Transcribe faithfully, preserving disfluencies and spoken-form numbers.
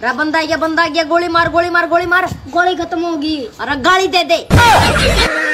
अरे बंदा आ गया बंदा आ गया, गोली मार गोली मार गोली मार। गोली खत्म होगी। अरे गाड़ी दे दे।